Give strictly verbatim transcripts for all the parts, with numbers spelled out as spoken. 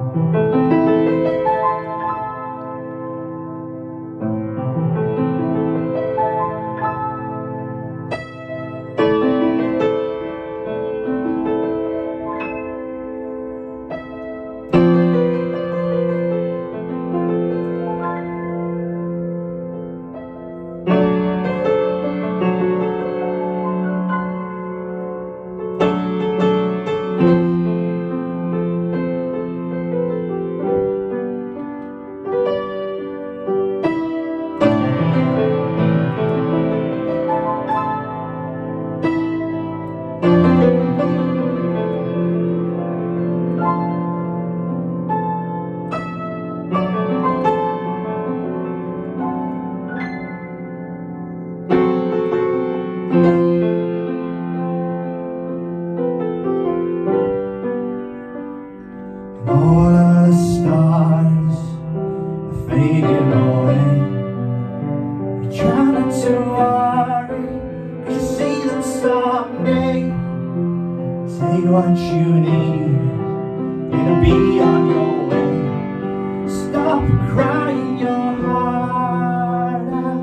All the stars are fading away. You try not to worry, 'cause you see them someday. Take what you need, it'll be on your way. Stop crying your heart out.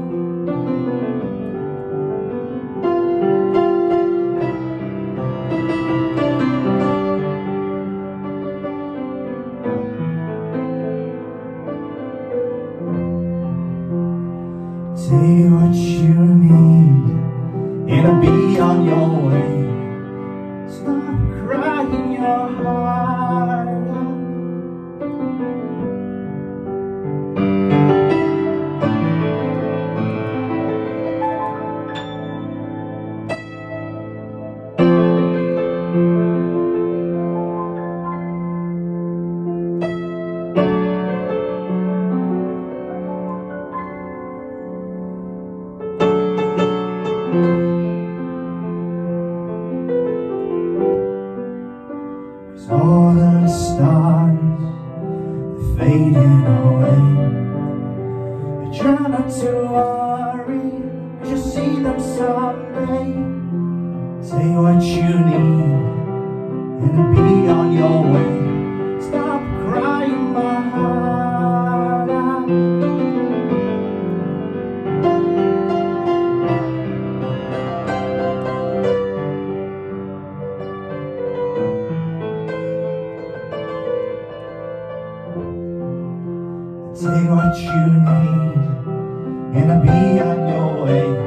Take what you need, it'll be on your way. Stop crying your heart out. All the stars are fading away. You try not to worry, 'cause you'll see them someday. Say what you need, it'll be on your way. Stop crying my heart out. Take what you need, it'll be on your way.